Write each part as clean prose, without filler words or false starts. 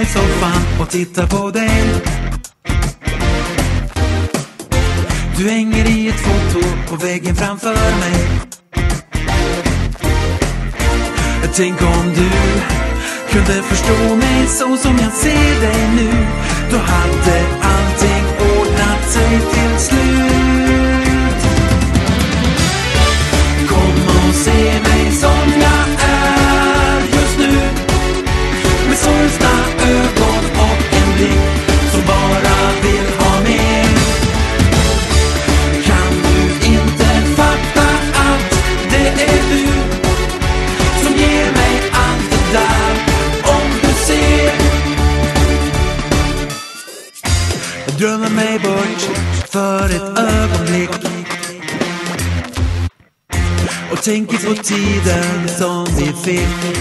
soffan och tittar på dig. Du hänger i ett foto på väggen framför mig. Tänk om du kunde förstå mig så som jag ser dig nu. Då hade allting ordnat sig till slut. Kom och se mig som jag är just nu. Med sorgsna ögon och en blick som bara vill ha mer. Kan du inte fatta att det är du som ger mig allt det där? Om du ser. Jag drömmer mig bort för ett ögonblick och tänker på tiden som vi fick.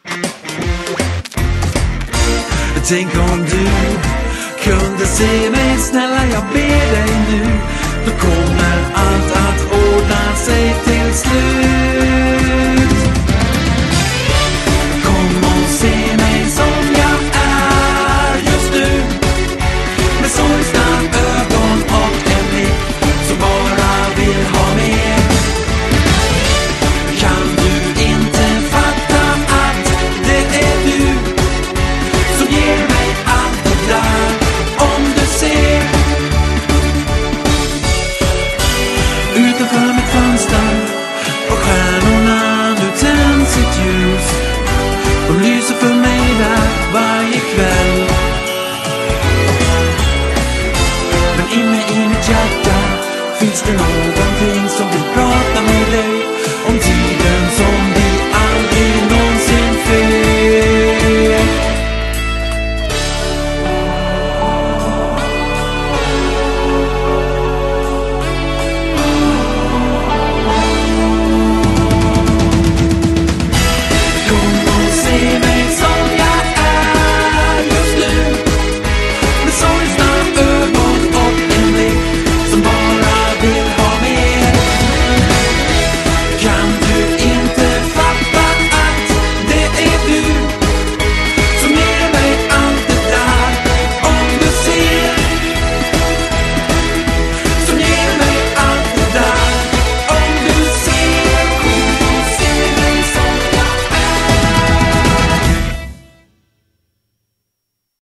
Tänk om du kunde se mig, snälla jag ber dig nu. Då kommer allt att ordna sig till slut. Kom och se mig som jag är just nu. Med sorgsna ögon och en blick som bara vill ha mer. Kan du inte fatta att det är du som ger mig allt det där? Om du ser. Utanför mitt fönster och stjärnorna nu tänds sitt ljus. De lyser för mig där varje kväll. Men inne i mitt hjärta finns det någon